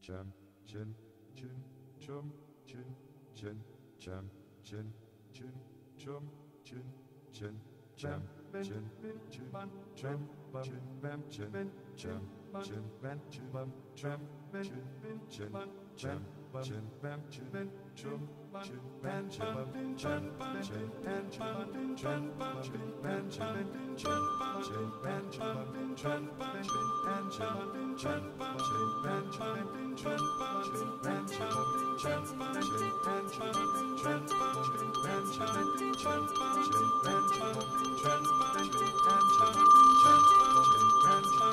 jam chin chin chum chin chin jam chin chin chum chin chin jam chin chin jam chin bam chin jam chin bam chin bam jam chin chin jam chin bam chin chum chin bam chin jam chin bam chin jam chin bam chin jam chin bam chin jam chin bam chin jam chin bam chin jam chin bam chin jam chin bam chin jam chin bam chin jam chin bam chin jam chin bam chin jam chin bam chin